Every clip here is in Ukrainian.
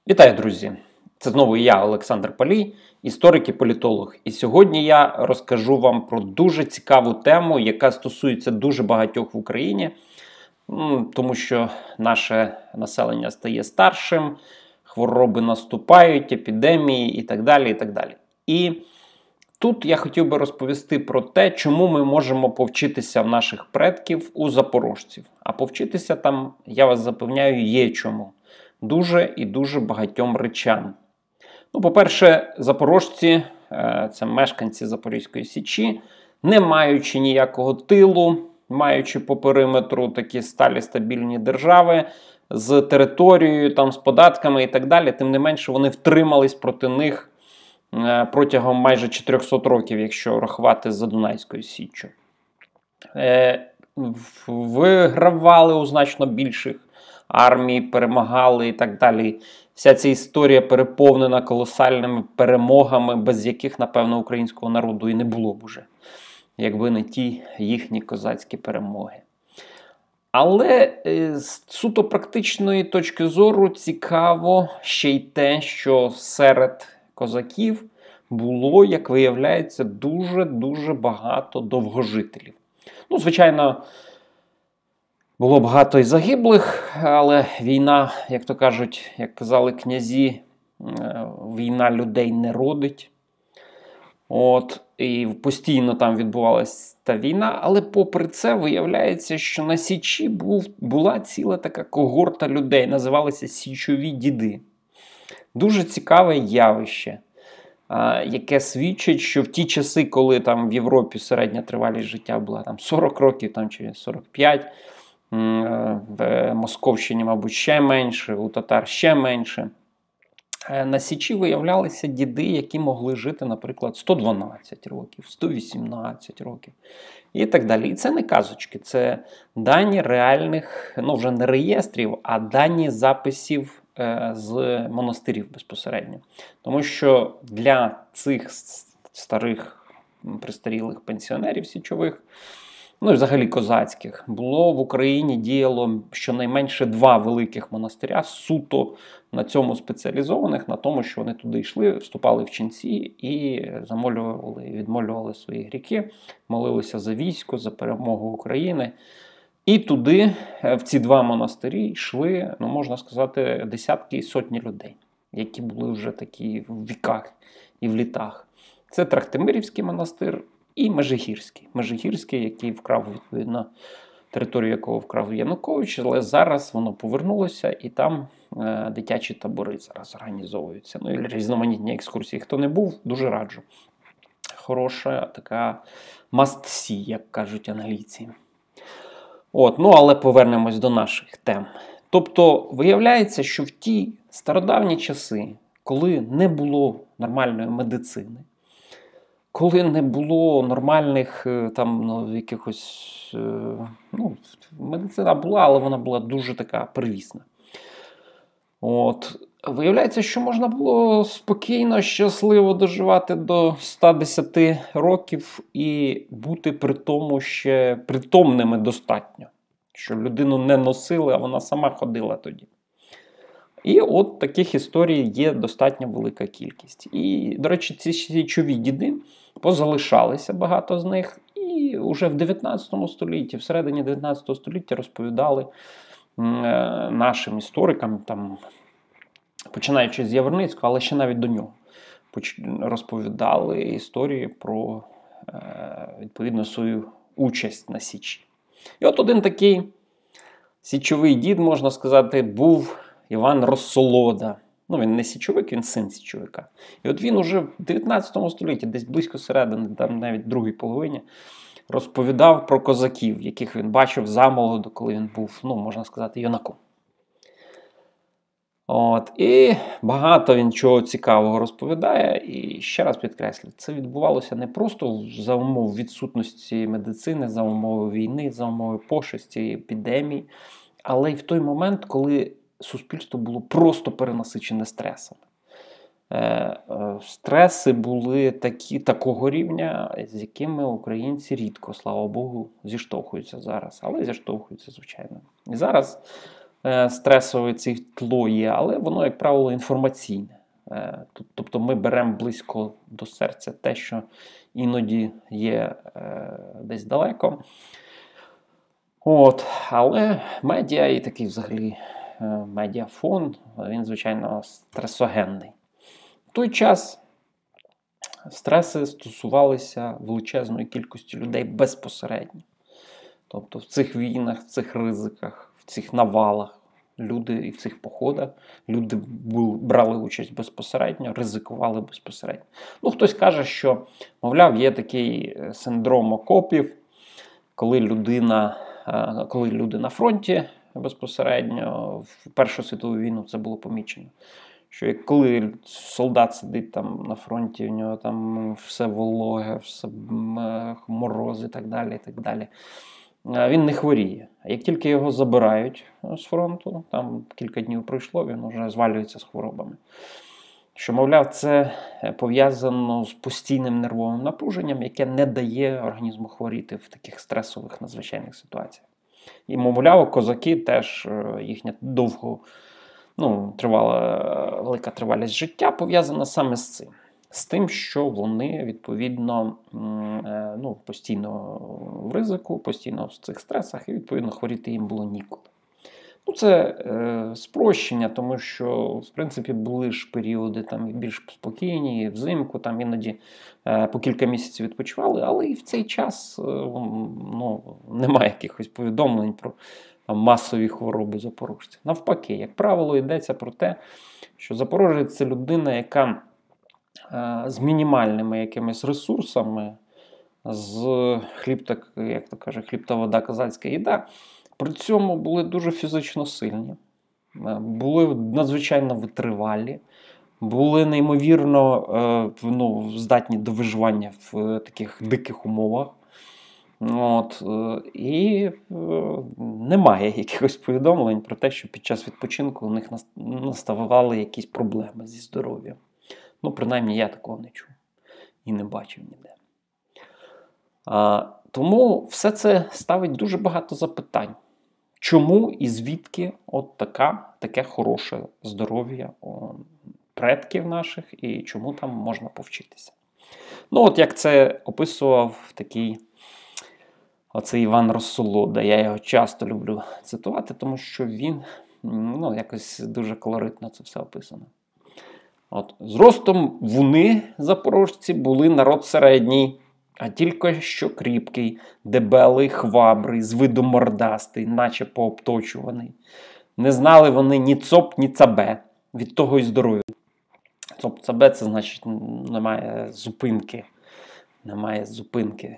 Вітаю, друзі! Це знову я, Олександр Палій, історик і політолог. І сьогодні я розкажу вам про дуже цікаву тему, яка стосується дуже багатьох в Україні, тому що наше населення стає старшим, хвороби наступають, епідемії і так далі, і так далі. І тут я хотів би розповісти про те, чому ми можемо повчитися в наших предків у запорожців. А повчитися там, я вас запевняю, є чому. Дуже і дуже багатьом речам. По-перше, запорожці, це мешканці Запорізької Січі, не маючи ніякого тилу, маючи по периметру такі сталі стабільні держави, з територією, з податками і так далі, тим не менше вони втримались проти них протягом майже 400 років, якщо рахувати за Дунайською Січчю. Вигравали у значно більших армій, перемагали і так далі. Вся ця історія переповнена колосальними перемогами, без яких, напевно, українського народу і не було б уже, якби не ті їхні козацькі перемоги. Але з суто практичної точки зору цікаво ще й те, що серед козаків було, як виявляється, дуже-дуже багато довгожителів. Звичайно, було багато і загиблих, але війна, як то кажуть, як казали князі, війна людей не родить. І постійно там відбувалася та війна, але попри це виявляється, що на Січі була ціла така когорта людей, називалися Січові діди. Дуже цікаве явище, яке свідчить, що в ті часи, коли там в Європі середня тривалість життя була 40 років чи 45, в Московщині, мабуть, ще менше, у татар ще менше. На Січі виявлялися діди, які могли жити, наприклад, 112 років, 118 років і так далі. І це не казочки, це дані реальних, вже не реєстрів, а дані записів з монастирів безпосередньо. Тому що для цих старих, престарілих пенсіонерів січових, і взагалі козацьких, було в Україні діяло щонайменше 2 великих монастиря, суто на цьому спеціалізованих, на тому, що вони туди йшли, вступали в ченці і замолювали, відмолювали свої гріхи, молилися за військо, за перемогу України. І туди, в ці 2 монастирі, йшли, можна сказати, десятки і сотні людей, які були вже такі в віках і в літах. Це Трахтимирівський монастир і Межигірський, який вкрав, відповідно, територію якого вкрав Янукович, але зараз воно повернулося і там дитячі табори зараз організовуються. І різноманітні екскурсії. Хто не був, дуже раджу. Хороша така must see, як кажуть англійці. Але повернемось до наших тем. Тобто, виявляється, що в ті стародавні часи, коли не було нормальної медицини, коли не було нормальних якихось, медицина була, але вона була дуже така первісна. Виявляється, що можна було спокійно, щасливо доживати до 110 років і бути при тому ще притомними достатньо. Що людину не носили, а вона сама ходила тоді. І таких історій є достатньо велика кількість. І, до речі, ці січові діди позалишалися, багато з них, і вже в 19 столітті, в середині 19 століття розповідали нашим історикам, починаючи з Яворницького, але ще навіть до нього, розповідали історії про, відповідно, свою участь на Січі. І один такий січовий дід, можна сказати, був Іван Розсолода. Він не січовик, він син січовика. І він уже в 19 столітті, десь близько середини, навіть в другій половині, розповідав про козаків, яких він бачив замолоду, коли він був, можна сказати, юнаком. І багато він чого цікавого розповідає. І ще раз підкреслю, це відбувалося не просто за умов відсутності медицини, за умови війни, за умови пошесті, епідемії, але й в той момент, коли суспільство було просто перенасичене стресами. Стреси були такого рівня, з якими українці рідко, слава Богу, зіштовхуються зараз. Але зіштовхуються, звичайно. І зараз стресове це тло є, але воно, як правило, інформаційне. Тобто ми беремо близько до серця те, що іноді є десь далеко. Але медіа і такий взагалі медіафон, він, звичайно, стресогенний. В той час стреси стосувалися величезної кількості людей безпосередньо. Тобто в цих війнах, в цих ризиках, в цих навалах, люди і в цих походах, люди брали участь безпосередньо, ризикували безпосередньо. Хтось каже, що, мовляв, є такий синдром окопів, коли люди на фронті безпосередньо, в Першу світову війну це було помічено. Що коли солдат сидить там на фронті, у нього там все вологе, все мороз і так далі, він не хворіє. А як тільки його забирають з фронту, там кілька днів пройшло, він вже звалюється з хворобами. Що, мовляв, це пов'язано з постійним нервовим напруженням, яке не дає організму хворіти в таких стресових надзвичайних ситуаціях. І, мовляв, козаки теж їхня велика тривалість життя пов'язана саме з цим. З тим, що вони, відповідно, постійно в ризику, постійно в цих стресах, і, відповідно, хворіти їм було ніколи. Це спрощення, тому що, в принципі, були ж періоди там більш спокійні, взимку, там іноді по кілька місяців відпочивали, але і в цей час немає якихось повідомлень про масові хвороби запорожців. Навпаки, як правило, йдеться про те, що запорожець – це людина, яка з мінімальними якимись ресурсами, з як то каже, хліб та вода, козацька їда, при цьому були дуже фізично сильні, були надзвичайно витривалі, були неймовірно здатні до виживання в таких диких умовах. І немає якихось повідомлень про те, що під час відпочинку у них наставали якісь проблеми зі здоров'ям. Принаймні, я такого не чув і не бачив ніде. Тому все це ставить дуже багато запитань. Чому і звідки таке хороше здоров'я у предків наших і чому там можна повчитися? Як це описував оцей Іван Россолода. Я його часто люблю цитувати, тому що він якось дуже колоритно це все описано. Зростом вуни запорожці були народ середній, а тільки що кріпкий, дебелий, хвабрий, з виду мордастий, наче пообточуваний. Не знали вони ні цоп, ні цабе, від того й здоров'я. Цоп-цабе – це значить немає зупинки. Немає зупинки.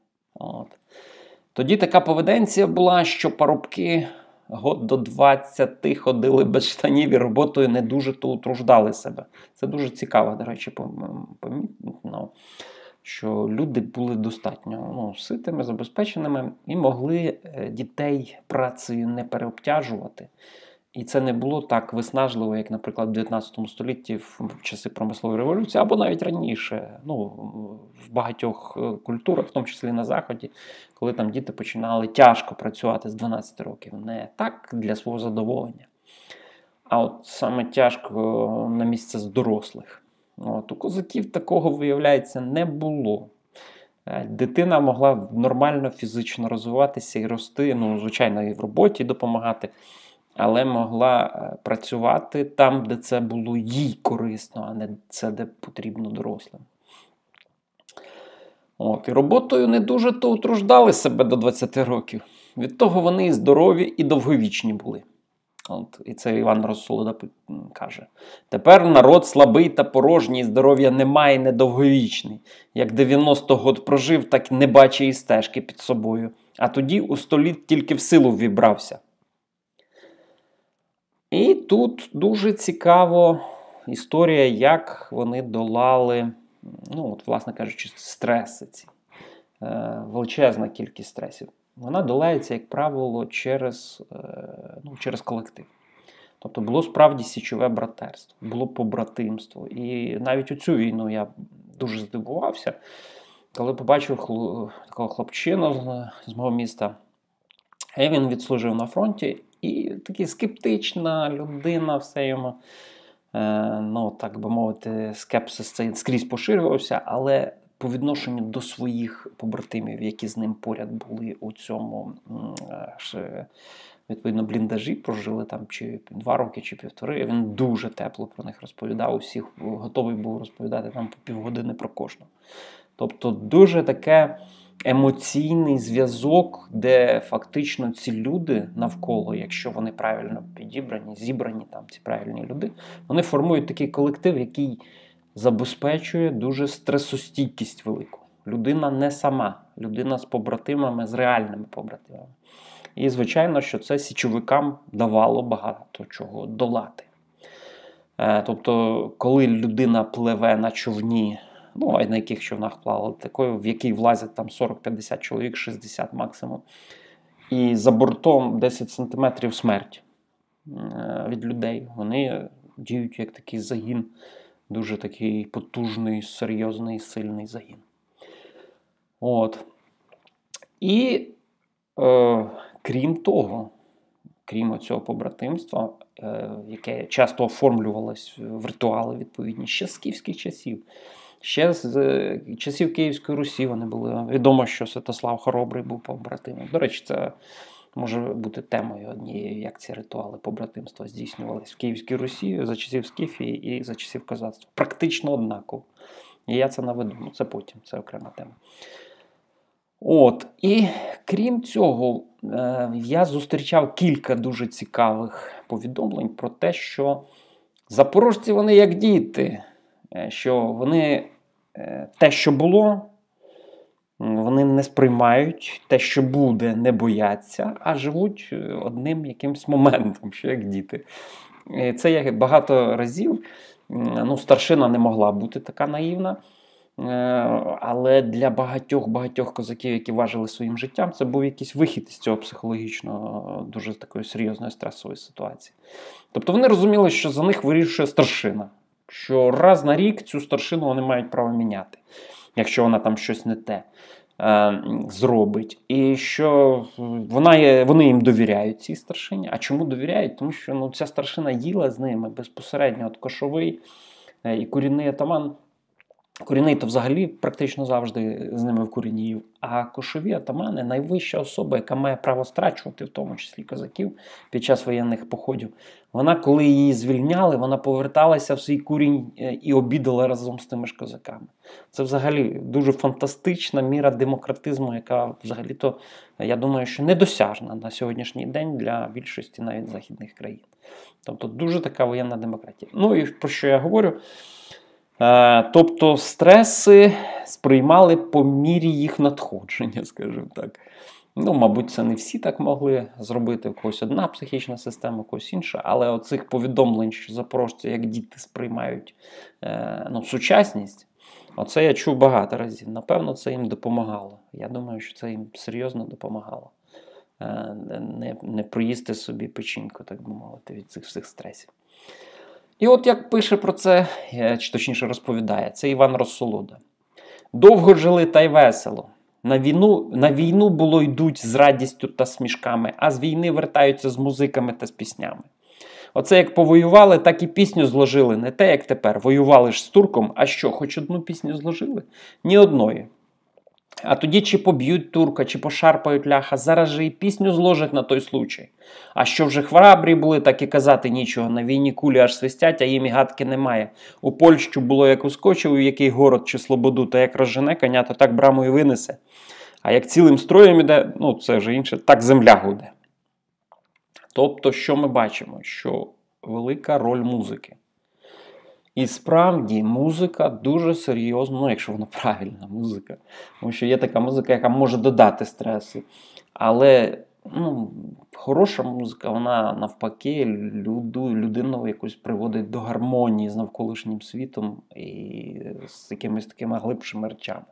Тоді така поведенція була, що парубки год до 20 ходили без штанів і роботою не дуже то утруждали себе. Це дуже цікаво, до речі, помітно, що люди були достатньо ситими, забезпеченими і могли дітей працею не переобтяжувати. І це не було так виснажливо, як, наприклад, в 19 столітті в часи промислової революції, або навіть раніше, в багатьох культурах, в тому числі на Заході, коли там діти починали тяжко працювати з 12 років. Не так для свого задоволення, а саме тяжко на місце з дорослих. У козаків такого, виявляється, не було. Дитина могла нормально фізично розвиватися і рости, звичайно, і в роботі допомагати, але могла працювати там, де це було їй корисно, а не це, де потрібно дорослим. І роботою не дуже то утруждали себе до 20 років. Від того вони і здорові, і довговічні були. І це Іван Россолода каже. Тепер народ слабий та порожній, здоров'я немає, недовговічний. Як 90 год прожив, так не бачить і стежки під собою. А тоді у 100 літ тільки в силу ввібрався. І тут дуже цікава історія, як вони долали, власне кажучи, стреси ці. Величезна кількість стресів. Вона долається, як правило, через колектив. Тобто було справді січове братерство, було побратимство. І навіть у цю війну я дуже здивувався, коли побачив такого хлопчину з мого міста, А він відслужив на фронті, і такий скептична людина, все йому, ну, так би мовити, скепсис цей скрізь поширювався, але по відношенню до своїх побратимів, які з ним поряд були у цьому, відповідно, бліндажі, прожили там чи 2 роки, чи 1,5, він дуже тепло про них розповідав, усіх готовий був розповідати там по півгодини про кожного. Тобто дуже таке емоційний зв'язок, де фактично ці люди навколо, якщо вони правильно підібрані, зібрані там ці правильні люди, вони формують такий колектив, який забезпечує дуже стресостійкість велику. Людина не сама, людина з побратимами, з реальними побратимами. І, звичайно, що це січовикам давало багато чого долати. Тобто, коли людина пливе на човні, ну, а на яких човнах плавали, такою, в який влазять там 40-50 чоловік, 60 максимум, і за бортом 10 сантиметрів смерть від людей, вони діють як такий загін, дуже такий потужний, серйозний, сильний загін. От. І крім того, крім цього побратимства, яке часто оформлювалось в ритуали відповідні ще з скіфських часів, ще з часів Київської Русі вони були. Відомо, що Святослав Хоробрий був побратимом. До речі, це може бути темою однією, як ці ритуали побратимства здійснювалися в Київській Русі за часів Скіфії і за часів козацтва. Практично однаково. І я це наведу, ну це потім, це окрема тема. От, і крім цього, я зустрічав кілька дуже цікавих повідомлень про те, що запорожці вони як діти, що вони те, що було, вони не сприймають, те, що буде, не бояться, а живуть одним якимсь моментом, що як діти. Це я багато разів, ну, старшина не могла бути така наївна, але для багатьох козаків, які важили своїм життям, це був якийсь вихід із цього психологічного, дуже такої серйозної стресової ситуації. Тобто вони розуміли, що за них вирішує старшина, що раз на рік цю старшину вони мають право міняти, якщо вона там щось не те зробить. І що вони їм довіряють, цій старшині. А чому довіряють? Тому що ну, ця старшина їла з ними безпосередньо. От Кошовий і Курінний атаман. Курінний то взагалі практично завжди з ними в курені їв. А кошові атамани – найвища особа, яка має право страчувати, в тому числі козаків, під час воєнних походів. Вона, коли її звільняли, вона поверталася в свій курінь і обідала разом з тими ж козаками. Це взагалі дуже фантастична міра демократизму, яка взагалі-то, я думаю, що недосяжна на сьогоднішній день для більшості навіть західних країн. Тобто дуже така воєнна демократія. Ну і про що я говорю? Тобто стреси сприймали по мірі їх надходження, скажімо так. Ну, мабуть, це не всі так могли зробити, у когось одна психічна система, у когось інша, але оцих повідомлень, що запорожці, як діти, сприймають сучасність, оце я чув багато разів. Напевно, це їм допомагало. Я думаю, що це їм серйозно допомагало. Не проїсти собі печінку, так би мовити, від цих всіх стресів. І от як пише про це, чи точніше розповідає, це Іван Розсолода. «Довго жили та й весело. На війну було йдуть з радістю та смішками, а з війни вертаються з музиками та з піснями. Оце як повоювали, так і пісню зложили. Не те, як тепер. Воювали ж з турком, а що, хоч одну пісню зложили? Ні одної. А тоді чи поб'ють турка, чи пошарпають ляха, зараз же і пісню зложать на той случай. А що вже храбрі були, так і казати нічого. На війні кулі аж свистять, а їм і гадки немає. У Польщу було як ускочив, у який город чи слободу, та як розжене коня, то так брамою винесе. А як цілим строєм іде, ну це вже інше, так земля гуде». Тобто, що ми бачимо? Що велика роль музики. І справді музика дуже серйозна, ну якщо вона правильна музика. Тому що є така музика, яка може додати стресу. Але хороша музика, вона навпаки людину якось приводить до гармонії з навколишнім світом і з якимись такими глибшими речами.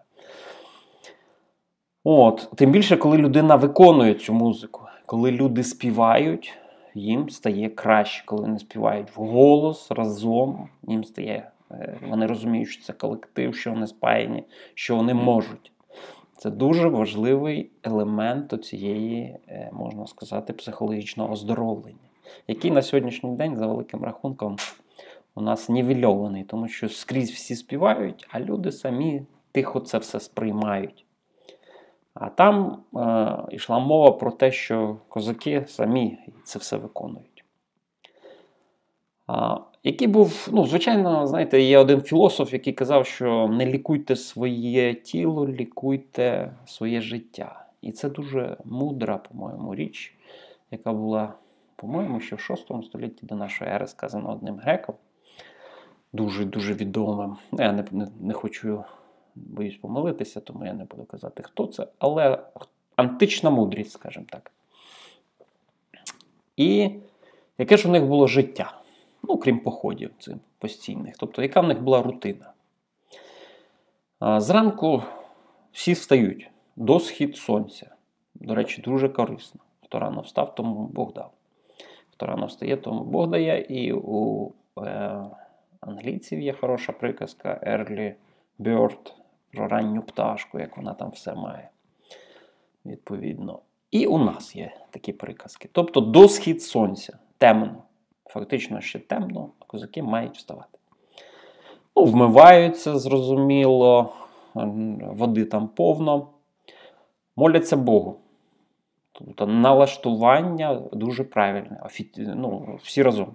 Тим більше, коли людина виконує цю музику, коли люди співають, їм стає краще, коли вони співають вголос, разом, їм стає, вони розуміють, що це колектив, що вони спаяні, що вони можуть. Це дуже важливий елемент цієї, можна сказати, психологічного оздоровлення, який на сьогоднішній день, за великим рахунком, у нас нівельований, тому що скрізь всі співають, а люди самі тихо це все сприймають. А там йшла мова про те, що козаки самі це все виконують. Який був, звичайно, знаєте, є один філософ, який казав, що не лікуйте своє тіло, лікуйте своє життя. І це дуже мудра, по-моєму, річ, яка була, по-моєму, ще в 6 столітті до нашої ери сказана одним греком. Дуже-дуже відомим. Я не хочу, боюсь помилитися, тому я не буду казати, хто це. Але антична мудрість, скажімо так. І яке ж у них було життя? Крім походів цих постійних. Тобто, яка в них була рутина? Зранку всі встають до схід сонця. До речі, дуже корисно. Хто рано встав, тому Бог дав. Хто рано встає, тому Бог дає. І у англійців є хороша приказка early bird, про ранню пташку, як вона там все має. Відповідно. І у нас є такі приказки. Тобто, до схід сонця. Темно. Фактично ще темно, а козаки мають вставати. Вмиваються, зрозуміло, води там повно. Моляться Богу. Тобто налаштування дуже правильне. Всі разом.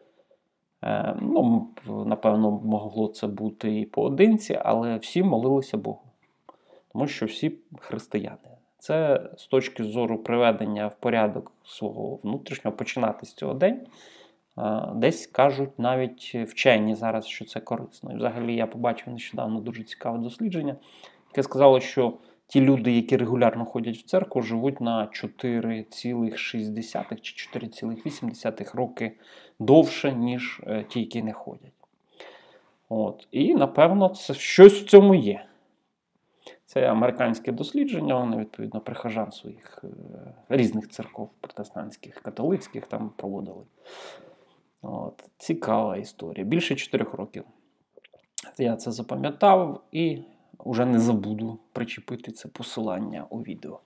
Напевно, могло це бути і поодинці, але всі молилися Богу. Тому що всі християни. Це з точки зору приведення в порядок свого внутрішнього, починати з цього день. Десь кажуть навіть вчені зараз, що це корисно. І взагалі я побачив нещодавно дуже цікаве дослідження, яке сказало, що ті люди, які регулярно ходять в церкву, живуть на 4,6 чи 4,8 роки довше, ніж ті, які не ходять. І, напевно, це щось в цьому є. Це американське дослідження, вони, відповідно, прихожан своїх різних церков, протестантських, католицьких, там проводили. Цікава історія. Більше 4 років. Я це запам'ятав і вже не забуду причепити це посилання у відео.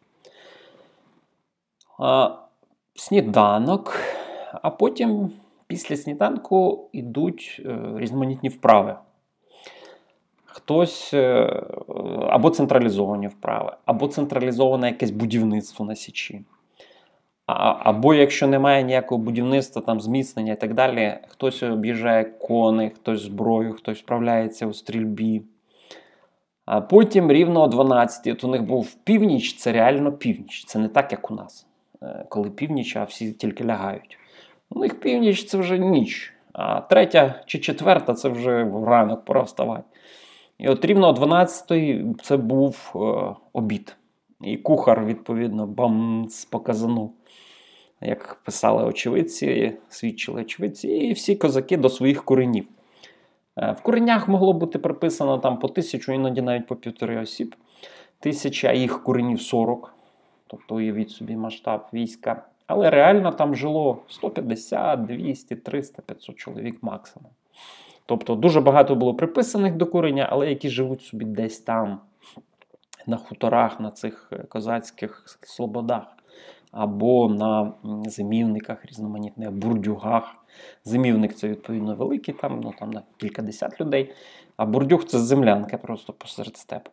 Сніданок, а потім після сніданку йдуть різноманітні вправи. Хтось або централізовані вправи, або централізоване якесь будівництво на Січі. Або якщо немає ніякого будівництва, там зміцнення і так далі, хтось об'їжджає коней, хтось зброю, хтось вправляється у стрільбі. А потім рівно о 12, у них був північ, це реально північ. Це не так, як у нас, коли північ, а всі тільки лягають. У них північ – це вже ніч, а 3 чи 4 – це вже ранок, пора вставати. І от рівно о 12 це був обід. І кухар, відповідно, бамц показанув. Як писали очевидці, свідчили очевидці, і всі козаки до своїх куренів. В куренях могло бути приписано там по 1000, іноді навіть по 1,5 осіб. 1000, а їх куренів 40. Тобто уявіть собі масштаб війська. Але реально там жило 150, 200, 300, 500 чоловік максимум. Тобто дуже багато було приписаних до курення, але які живуть собі десь там, на хуторах, на цих козацьких слободах. Або на зимівниках різноманітних, бурдюгах. Зимівник – це, відповідно, великий, там на кількадесят людей. А бурдюг – це землянка просто посеред степу.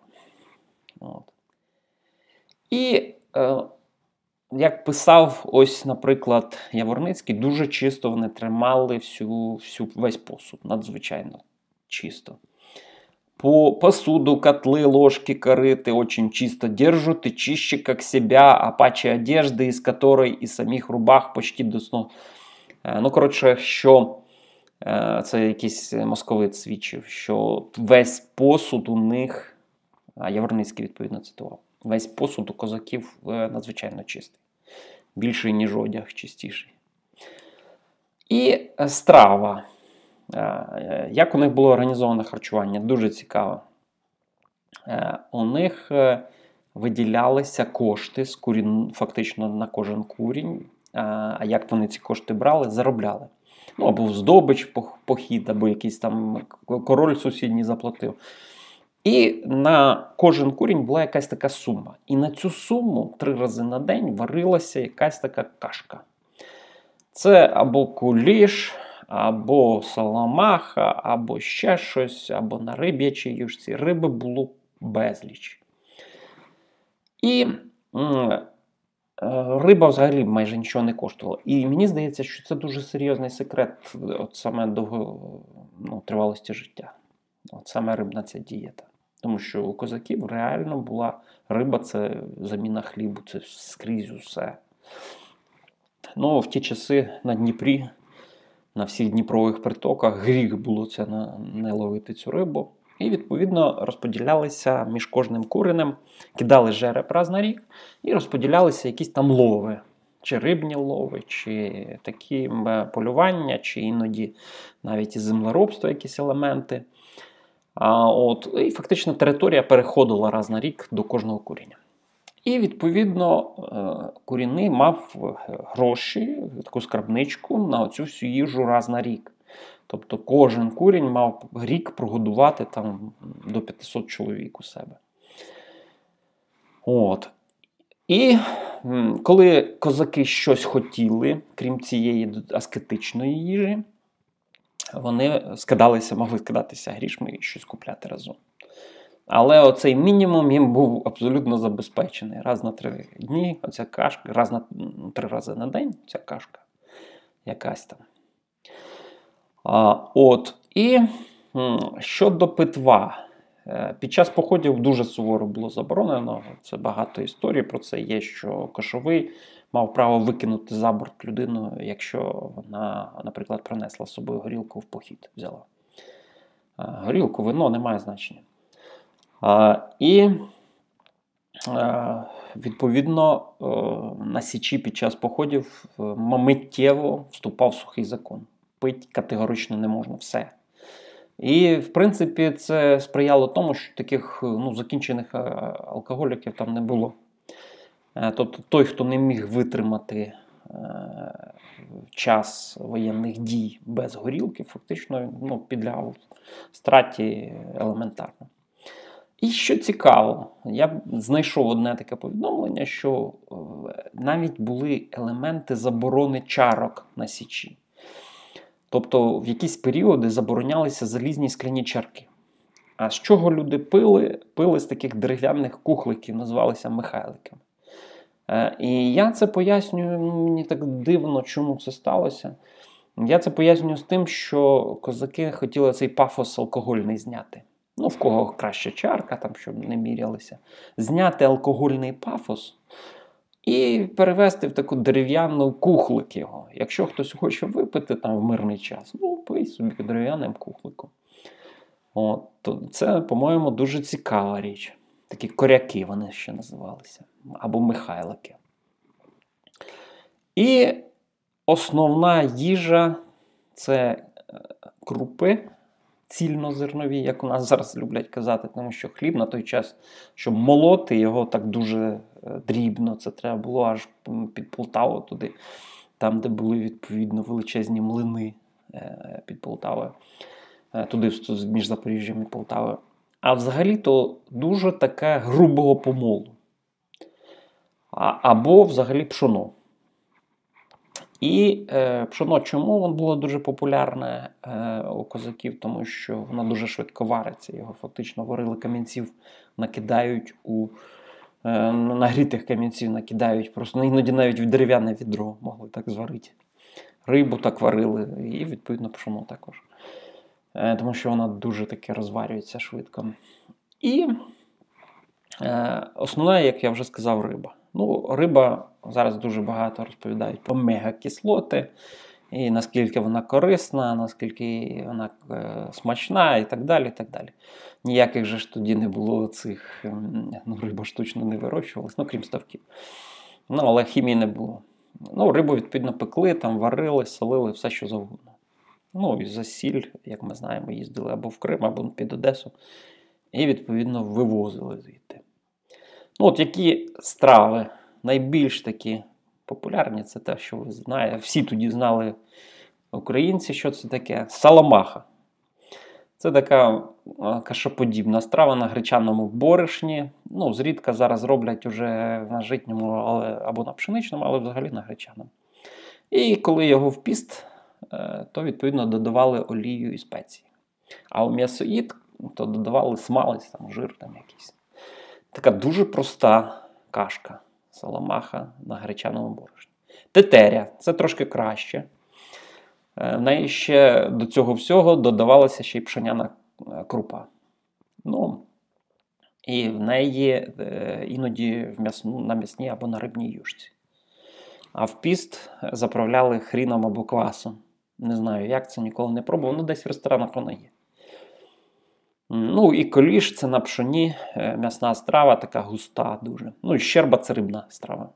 І, як писав, ось, наприклад, Яворницький, дуже чисто вони тримали весь посуд, надзвичайно чисто. Посуду, котлы, ложки, корыты очень чисто держат и чище, как себя, а паче одежды, из которой и самих рубах почти до сну. Що це якийсь московит свідчив, що весь посуд у них, а Яворницький, відповідно, цитував, весь посуд у козаків надзвичайно чистий. Більший, ніж одяг, чистіший. І страва. Як у них було організоване харчування? Дуже цікаво. У них виділялися кошти фактично на кожен курінь. А як вони ці кошти брали? Заробляли. Або здобич, похід, або якийсь там король сусідній заплатив. І на кожен курінь була якась така сума. І на цю суму 3 рази на день варилася якась така кашка. Це або куліш, або саламаха, або ще щось, або на риб'ячій юшці. Риби було безліч. І риба взагалі майже нічого не коштувала. І мені здається, що це дуже серйозний секрет от саме тривалості життя. От саме рибна ця дієта. Тому що у козаків реально була риба, це заміна хлібу, це скрізь усе. Ну, в ті часи на Дніпрі, на всіх дніпрових притоках гріх було це не ловити цю рибу. І, відповідно, розподілялися між кожним куренем, кидали жереб раз на рік і розподілялися якісь там лови. Чи рибні лови, чи такі полювання, чи іноді навіть із землеробства якісь елементи. І фактично територія переходила раз на рік до кожного куріння. І, відповідно, курінний мав гроші, таку скарбничку на оцю всю їжу раз на рік. Тобто кожен курінь мав рік прогодувати там до 500 чоловік у себе. І коли козаки щось хотіли, крім цієї аскетичної їжі, вони могли скидатися грішми і щось купляти разом. Але оцей мінімум їм був абсолютно забезпечений. Раз на 3 дні оця кашка, раз на 3 рази на день ця кашка якась там. І щодо питва. Під час походів дуже суворо було заборонено. Це багато історій про це є, що кошовий мав право викинути за борт людину, якщо вона, наприклад, принесла з собою горілку в похід, взяла. Горілку, вино не має значення. Відповідно, на Січі під час походів миттєво вступав сухий закон. Пить категорично не можна все. І, в принципі, це сприяло тому, що таких закінчених алкоголіків там не було. Тобто той, хто не міг витримати час воєнних дій без горілки, фактично підлягав страті елементарно. І що цікаво, я знайшов одне таке повідомлення, що навіть були елементи заборони чарок на Січі. Тобто в якісь періоди заборонялися залізні скляні чарки. А з чого люди пили? Пили з таких дерев'яних кухликів, називалися михайликами. І я це пояснюю, мені так дивно, чому це сталося. Я це пояснюю з тим, що козаки хотіли цей пафос алкогольний зняти. В кого краще чарка, там, щоб не мірялися. Зняти алкогольний пафос і перевести в таку дерев'яну кухлик його. Якщо хтось хоче випити там в мирний час, пий собі дерев'яним кухликом. То це, по-моєму, дуже цікава річ. Такі коряки вони ще називалися. Або михайлики. І основна їжа – це крупи цільнозернові, як у нас зараз люблять казати, тому що хліб на той час, щоб молоти його так дуже дрібно, це треба було аж під Полтаву туди, там, де були, відповідно, величезні млини під Полтавою, туди між Запоріжжям і Полтавою. А взагалі-то дуже таке грубого помолу. Або взагалі пшоно. І пшоно чому? Воно було дуже популярне у козаків, тому що воно дуже швидко вариться. Його фактично варили камінців, накидають нагрітих камінців накидають, просто іноді навіть в дерев'яне відро могли так зварити. Рибу так варили і, відповідно, пшоно також. Тому що вона дуже таки розварюється швидко. І основна, як я вже сказав, риба. Риба зараз дуже багато розповідають про омега-кислоти, і наскільки вона корисна, наскільки вона смачна і так далі, і так далі. Ніяких же ж тоді не було цих, риба штучно не вирощувалась, крім ставків. Але хімії не було. Рибу, відповідно, пекли, там варили, солили, все що завгодно. І за сіль, як ми знаємо, їздили або в Крим, або під Одесу. І, відповідно, вивозили звідти. Які страви найбільш такі популярні, це те, що ви знаєте. Всі тоді знали українці, що це таке. Саламаха. Це така кашоподібна страва на гречаному борошні. Ну, зрідка зараз роблять уже на житньому або на пшеничному, але взагалі на гречаному. І коли його в піст, то відповідно додавали олію і спеції. А у м'ясоїд то додавали смалець, там, жир там якийсь. Така дуже проста кашка. Саламаха на гречаному борошні. Тетеря. Це трошки краще. В неї ще до цього всього додавалася ще й пшеняна крупа. Ну, і в неї іноді на м'ясній або на рибній юшці. А в піст заправляли хріном або квасом. Не знаю, як це, ніколи не пробував. Ну, десь в ресторанах вона є. Ну, і коліш – це на пшоні, м'ясна страва, така густа дуже. Ну, і щерба – це рибна страва.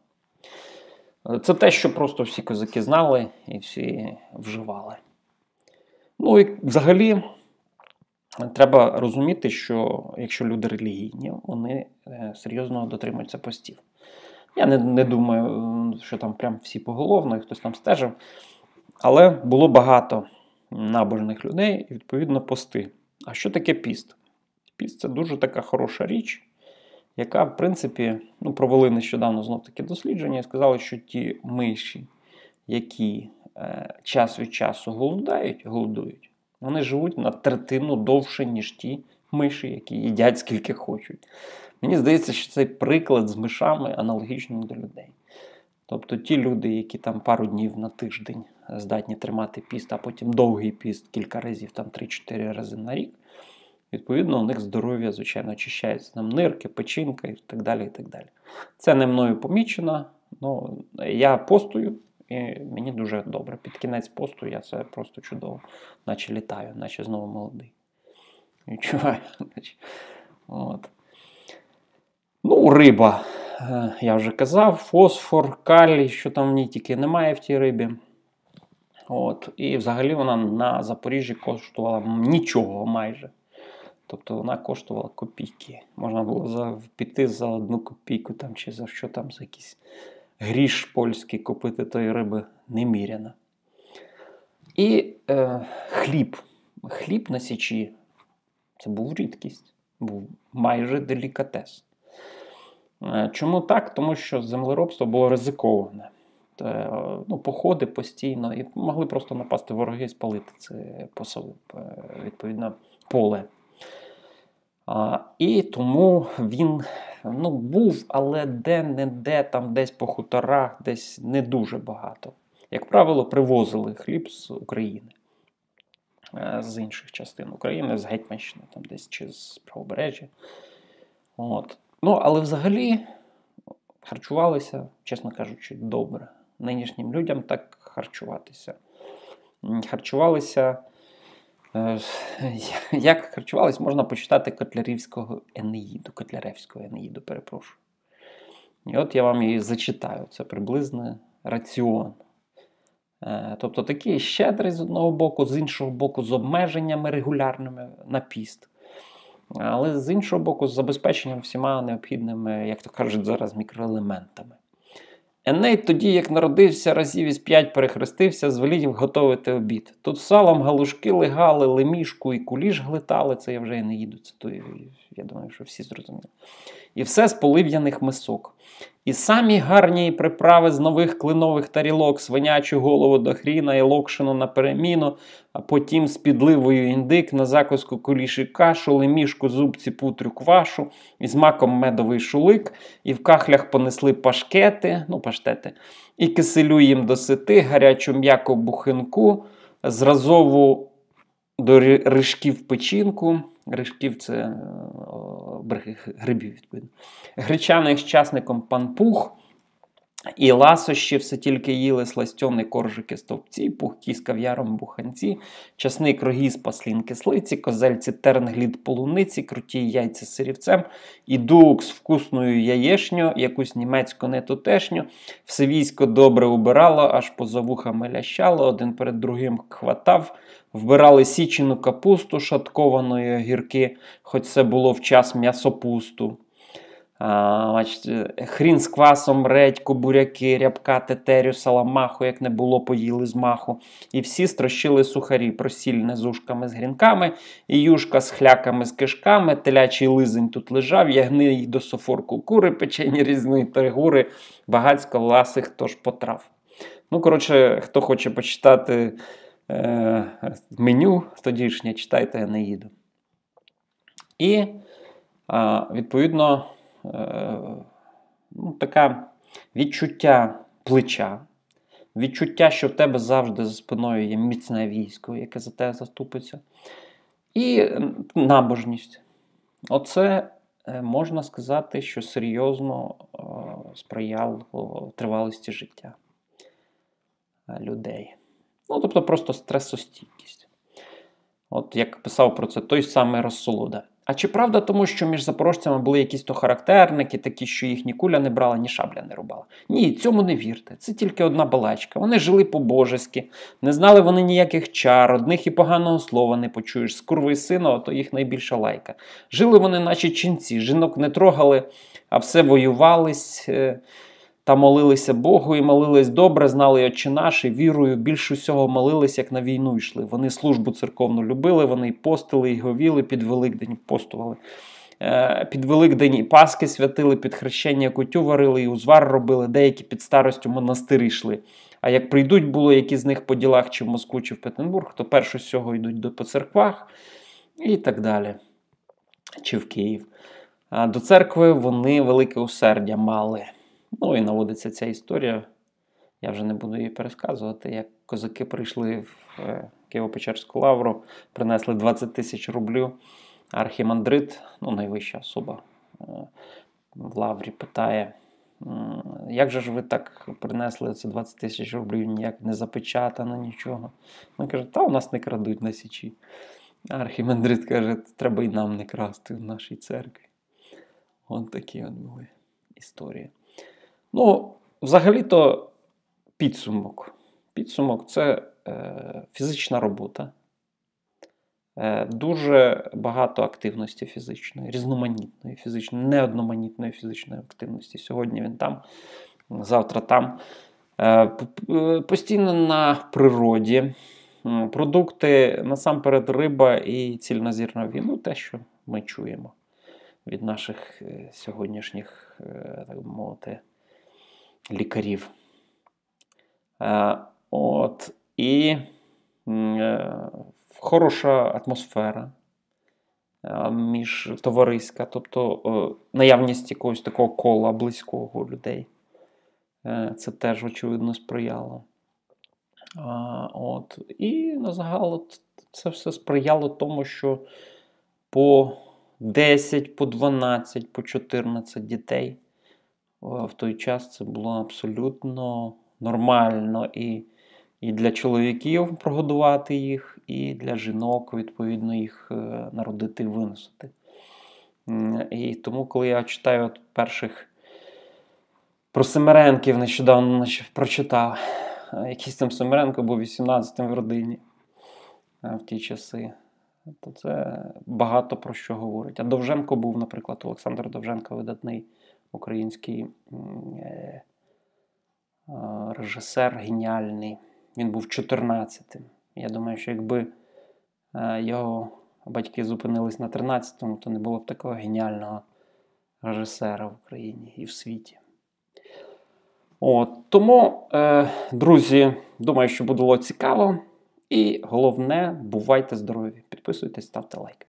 Це те, що просто всі козаки знали і всі вживали. Ну, і взагалі, треба розуміти, що якщо люди релігійні, вони серйозно дотримуються постів. Я не думаю, що там прям всі поголовно, і хтось там стежив. Але було багато набожних людей і, відповідно, пости. А що таке піст? Піст – це дуже така хороша річ, яка, в принципі, провели нещодавно знов-таки дослідження і сказали, що ті миші, які час від часу голодують, вони живуть на третину довше, ніж ті миші, які їдять скільки хочуть. Мені здається, що цей приклад з мишами аналогічний до людей. Тобто ті люди, які там пару днів на тиждень здатні тримати піст, а потім довгий піст кілька разів, там 3-4 рази на рік, відповідно, у них здоров'я, звичайно, очищається. Там нирки, печінка і так далі, і так далі. Це не мною помічено. Я постую, і мені дуже добре. Під кінець посту я це просто чудово. Наче літаю, наче знову молодий. Відчуваю. От. Ну, риба. Я вже казав, фосфор, калій, що там в ній тільки немає в тій рибі. От. І взагалі вона на Запоріжжі коштувала нічого майже. Тобто вона коштувала копійки. Можна було піти за 1 копійку там, чи за що там, за якийсь гріш польський купити тої риби неміряно. І хліб. Хліб на Січі – це був рідкість. Був майже делікатес. Чому так? Тому що землеробство було ризиковане. Походи постійно, і могли просто напасти вороги і спалити це відповідно поле. І тому він був, але де-не-де, там десь по хуторах, десь не дуже багато. Як правило, привозили хліб з України, з інших частин України, з Гетьманщини, там десь чи з Правобережжя. От. Але взагалі харчувалися, чесно кажучи, добре. Нинішнім людям так харчуватися. Як харчувались, можна почитати Котляревського Енеїду, перепрошую. І от я вам її зачитаю. Це приблизно раціон. Тобто такий щедрий з одного боку, з іншого боку з обмеженнями регулярними на піст. Але з іншого боку з забезпеченням всіма необхідними, як то кажуть зараз, мікроелементами. Еней тоді, як народився, разів із 5 перехрестився, звелів готовити обід. Тут салом галушки легали, лемішку і куліш глитали, це я вже Енеїду цитую, я думаю, що всі зрозуміли. І все з полив'яних мисок. І самі гарні приправи з нових клинових тарілок, свинячу голову до хріна і локшину на переміну, а потім з підливою індик, на закуску куліш і кашу, лемішку, зубці, путрю, квашу, і з маком медовий шулик, і в кахлях понесли паштети, і киселю їм досити, гарячу м'яку бухинку, зразову до рижків печінку, рижків – це грибів, відповідно. Гречаних з часником панпух, і ласощі все тільки їли сластьони коржики стовпці, пухкі з кав'яром буханці, часник рогіз паслін кислиці, козельці тернглід полуниці, круті яйця з сирівцем, і дук з вкусною яєшню, якусь німецьку нетутешню, все військо добре убирало, аж поза вухами лящало, один перед другим хватав, вбирали січену капусту, шаткованої огірки, хоч це було в час м'ясопусту. Бачите, хрін з квасом, редьку, буряки, рябка, тетерю, саламаху, як не було, поїли з маху. І всі строщили сухарі, просільне з ушками з грінками, і юшка з хляками з кишками, телячий лизень тут лежав, ягни до софорку кури, печені різні тригури, багацько ласих тож потрав. Ну, коротше, хто хоче почитати меню тодішнє, читайте Енеїду. І, відповідно, таке відчуття плеча, відчуття, що в тебе завжди за спиною є міцне військо, яке за тебе заступиться, і набожність. Оце можна сказати, що серйозно сприяло тривалості життя людей. Ну, тобто просто стресостійкість. От як писав про це той самий Розсолода. А чи правда тому, що між запорожцями були якісь то характерники, такі, що їх ні куля не брала, ні шабля не рубала? Ні, цьому не вірте. Це тільки одна балачка. Вони жили по-божески, не знали вони ніяких чар, одних і поганого слова не почуєш. З курви сину, то їх найбільша лайка. Жили вони наче ченці, жінок не трогали, а все воювались та молилися Богу, і молились добре, знали Отче наш, і вірою більш усього молились, як на війну йшли. Вони службу церковну любили, вони і постили, і говіли, під Великдень постували. Під Великдень і Пасхи святили, під хрещення кутю варили, і узвар робили, деякі під старостю монастири йшли. А як прийдуть було, які з них по ділах, чи в Москву, чи в Петербург, то перше всього йдуть по церквах і так далі. Чи в Київ. А до церкви вони велике усердя мали. Ну і наводиться ця історія, я вже не буду її пересказувати, як козаки прийшли в Києво-Печерську лавру, принесли 20 тисяч рублів, архімандрит, найвища особа в лаврі, питає, як же ж ви так принесли це 20 тисяч рублів, ніяк не запечатано, нічого. Він каже, та у нас не крадуть на Січі. Архімандрит каже, треба і нам не красти в нашій церкві. От такі от були історії. Взагалі-то підсумок. Підсумок – це фізична робота. Дуже багато активності фізичної, різноманітної фізичної, неодноманітної фізичної активності. Сьогодні він там, завтра там. Постійно на природі. Продукти, насамперед, риба і цільнозернові. Те, що ми чуємо від наших сьогоднішніх, так би мовити, лікарів. І хороша атмосфера міжтовариська, тобто наявність якогось такого кола близького людей. Це теж, очевидно, сприяло. І на загал це все сприяло тому, що по 10, по 12, по 14 дітей в той час це було абсолютно нормально і для чоловіків прогодувати їх, і для жінок, відповідно, їх народити і виносити. І тому, коли я читаю перших про Семеренків, нещодавно прочитав, якийсь там Семеренко був 18-м в родині в ті часи, то це багато про що говорить. А Довженко був, наприклад, Олександр Довженко, видатний український режисер, геніальний. Він був 14-тим. Я думаю, що якби його батьки зупинились на 13-му, то не було б такого геніального режисера в Україні і в світі. Тому, друзі, думаю, що було цікаво. І головне, бувайте здорові. Підписуйтесь, ставте лайк.